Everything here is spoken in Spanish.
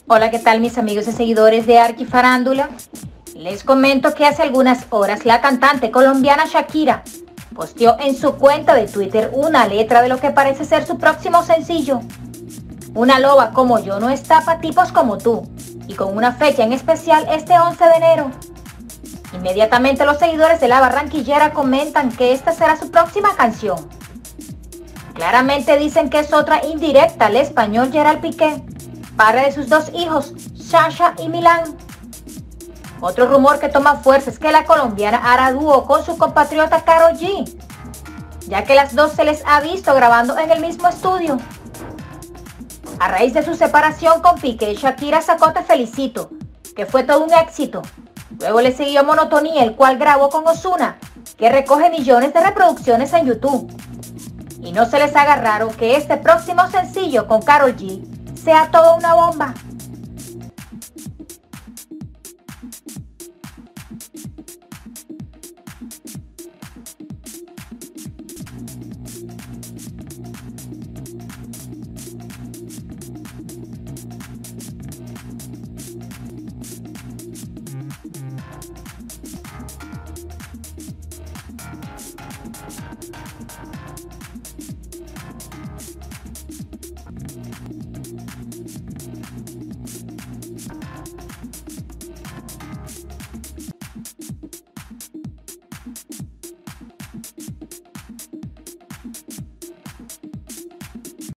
Hola, ¿qué tal mis amigos y seguidores de Arquifarándula? Les comento que hace algunas horas la cantante colombiana Shakira posteó en su cuenta de Twitter una letra de lo que parece ser su próximo sencillo. Una loba como yo no está pa' tipos como tú, y con una fecha en especial este 11 de enero. Inmediatamente los seguidores de la barranquillera comentan que esta será su próxima canción. Claramente dicen que es otra indirecta al español Gerald Piqué, padre de sus dos hijos, Sasha y Milán. Otro rumor que toma fuerza es que la colombiana hará dúo con su compatriota Karol G, ya que las dos se les ha visto grabando en el mismo estudio. A raíz de su separación con Piqué, Shakira sacó Te Felicito, que fue todo un éxito. Luego le siguió Monotonía, el cual grabó con Ozuna, que recoge millones de reproducciones en YouTube. Y no se les haga raro que este próximo sencillo con Karol G sea toda una bomba.